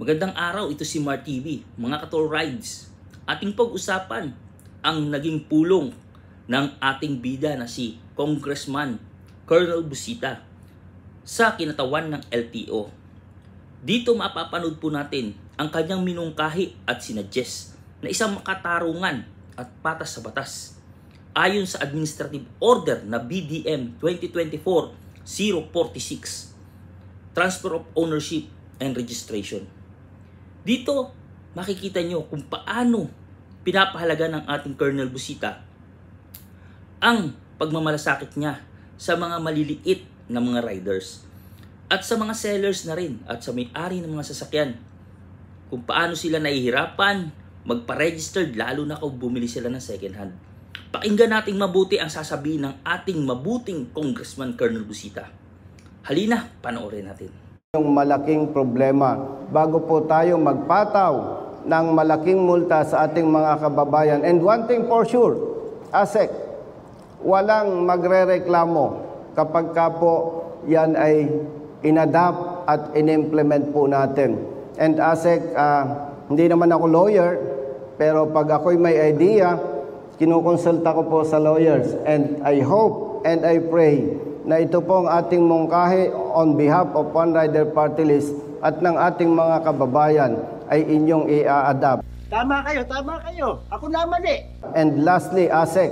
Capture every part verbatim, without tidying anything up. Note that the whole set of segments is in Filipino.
Magandang araw, ito si Mar T V. Mga Katol Rides, ating pag-usapan ang naging pulong ng ating bida na si Congressman Colonel Busita sa kinatawan ng L T O. Dito mapapanood po natin ang kanyang minungkahi at sinuggest na isang makatarungan at patas sa batas ayon sa Administrative Order na B D M twenty twenty-four dash zero four six, Transfer of Ownership and Registration. Dito, makikita nyo kung paano pinapahalaga ng ating Colonel Busita ang pagmamalasakit niya sa mga maliliit na mga riders at sa mga sellers na rin at sa may-ari ng mga sasakyan. Kung paano sila nahihirapan magpa-registered lalo na kung bumili sila ng second hand. Pakinggan nating mabuti ang sasabihin ng ating mabuting Congressman Colonel Busita. Halina, panoorin natin. Yung malaking problema bago po tayo magpataw ng malaking multa sa ating mga kababayan. And one thing for sure, ASEC, walang magrereklamo kapag ka po yan ay inadapt at inimplement po natin. And ASEC, uh, hindi naman ako lawyer, pero pag ako'y may idea, kinukonsulta ko po sa lawyers. And I hope and I pray na ito pong ating mungkahi on behalf of One Rider Party List at ng ating mga kababayan ay inyong i-adapt. Tama kayo, tama kayo. Ako naman eh. And lastly, ASEC,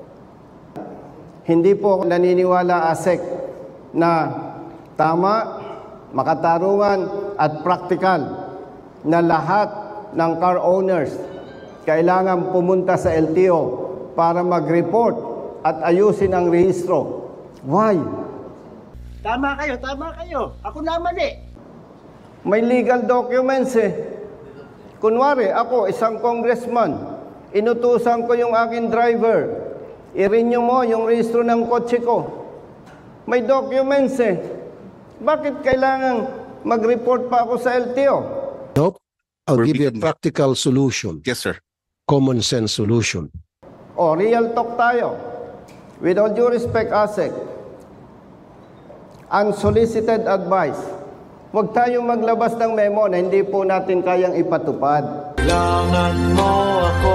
hindi po naniniwala ASEC na tama, makatarungan at praktikal na lahat ng car owners kailangan pumunta sa L T O para mag-report at ayusin ang rehistro. Why? Tama kayo, tama kayo. Ako naman eh. May legal documents eh. Kunwari, ako, isang congressman, inutusan ko yung aking driver, i-renew mo yung rehistro ng kotse ko. May documents eh. Bakit kailangan mag-report pa ako sa L T O? Nope. I'll give you a practical solution. Yes, sir. Common sense solution. O, real talk tayo. With all due respect, ASEC, unsolicited advice, huwag tayong maglabas ng memo na hindi po natin kayang ipatupad. Kailangan mo ako.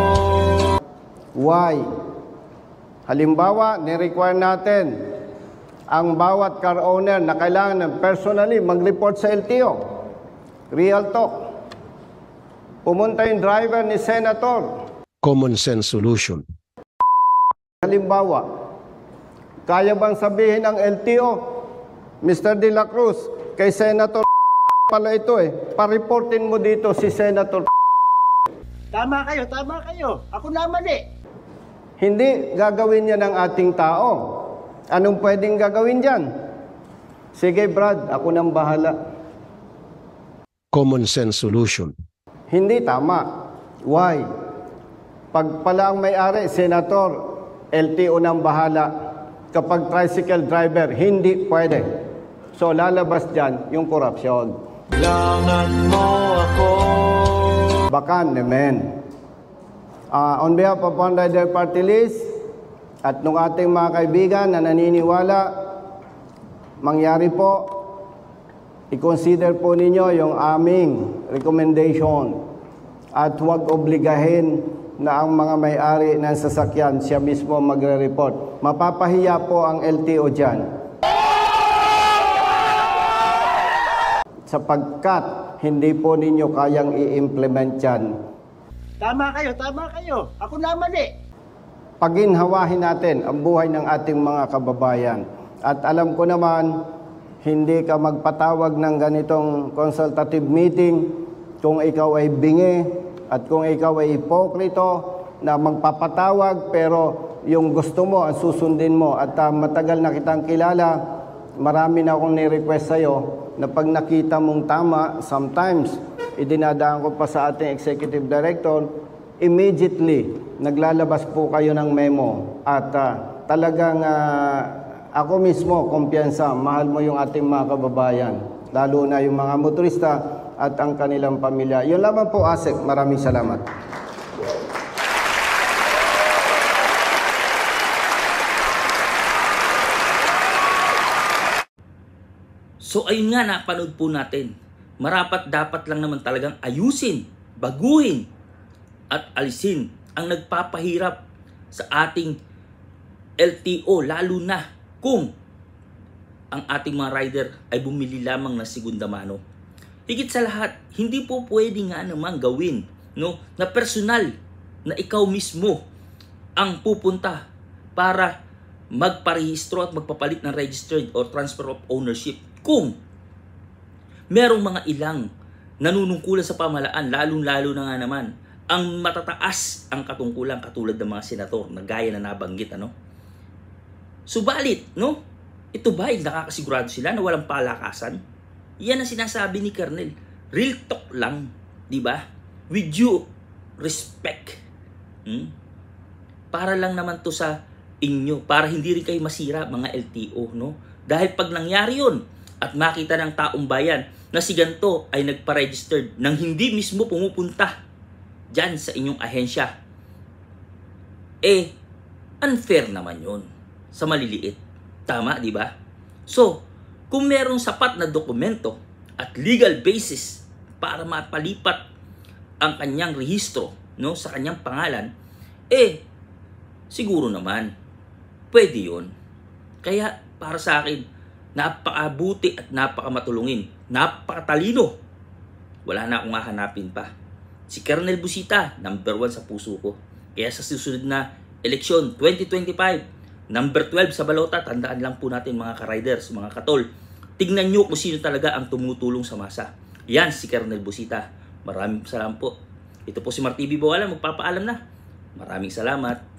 Why? Halimbawa, ni-require natin ang bawat car owner na kailangan personally mag-report sa L T O. Real talk. Pumunta yung driver ni Senator. Common sense solution. Halimbawa, kaya bang sabihin ng L T O, Mister De La Cruz, kay Senator pala ito eh, pa-reportin mo dito si Senator. Tama kayo, tama kayo. Ako naman eh. Hindi gagawin yan ng ating tao. Anong pwedeng gagawin dyan? Sige Brad, ako nang bahala. Common sense solution. Hindi tama. Why? Pag pala ang may-ari, Senator, L T O nang bahala. Kapag tricycle driver, hindi pwede. So lalabas dyan yung korupsyon. Kailangan mo ako. Bakan, amen. Uh, on behalf of One Rider Party List at nung ating mga kaibigan na naniniwala, mangyari po, i-consider po ninyo yung aming recommendation at huwag obligahin na ang mga may-ari ng sasakyan siya mismo magre-report. Mapapahiya po ang L T O dyan. Sapagkat hindi po ninyo kayang i-implement yan. Tama kayo, tama kayo. Ako naman eh. Paginhawahin natin ang buhay ng ating mga kababayan. At alam ko naman, hindi ka magpatawag ng ganitong consultative meeting kung ikaw ay bingi at kung ikaw ay hipokrito na magpapatawag pero yung gusto mo ang susundin mo at uh, matagal na kitang kilala, marami na akong ni-request sa'yo na pag nakita mong tama, sometimes idinadaan ko pa sa ating executive director, immediately naglalabas po kayo ng memo at uh, talagang uh, ako mismo, kumpiyansa, mahal mo yung ating mga kababayan, lalo na yung mga motorista at ang kanilang pamilya. Yun lamang po, ASEC. Maraming salamat. So ayun nga, napanood po natin marapat dapat lang naman talagang ayusin, baguhin, at alisin ang nagpapahirap sa ating L T O, lalo na kung ang ating mga rider ay bumili lamang ng segunda mano. Higit sa lahat, hindi po pwede nga naman gawin, no, na personal na ikaw mismo ang pupunta para magparehistro at magpapalit ng registered or transfer of ownership kung merong mga ilang nanunungkulan sa pamahalaan, lalong-lalo na nga naman ang matataas ang katungkulan katulad ng mga senator na gaya na nabanggit, ano? Subalit, no? Ito ba ay nakakasigurado sila na walang palakasan? Yan ang sinasabi ni Colonel. Real talk lang, di ba? With due respect. Hmm? Para lang naman to sa inyo, para hindi rin kayo masira mga L T O, no? Dahil pag nangyari yun at makita ng taong bayan na si ganito ay nagpa-registered nang hindi mismo pumupunta dyan sa inyong ahensya, eh, unfair naman yun sa maliliit. Tama, di ba? So, kung merong sapat na dokumento at legal basis para mapalipat ang kanyang rehistro, no, sa kanyang pangalan, eh, siguro naman, pwede yun. Kaya, para sa akin, napakabuti at napakamatulungin, napakatalino. Wala na akong hahanapin pa. Si Colonel Busita, number one sa puso ko. Kaya sa susunod na eleksyon, twenty twenty-five, number twelve sa balota, tandaan lang po natin mga ka-riders, mga katol. Tignan nyo kung sino talaga ang tumutulong sa masa. Yan si Colonel Busita. Maraming salamat po. Ito po si Mar T V Bawala, magpapaalam na. Maraming salamat.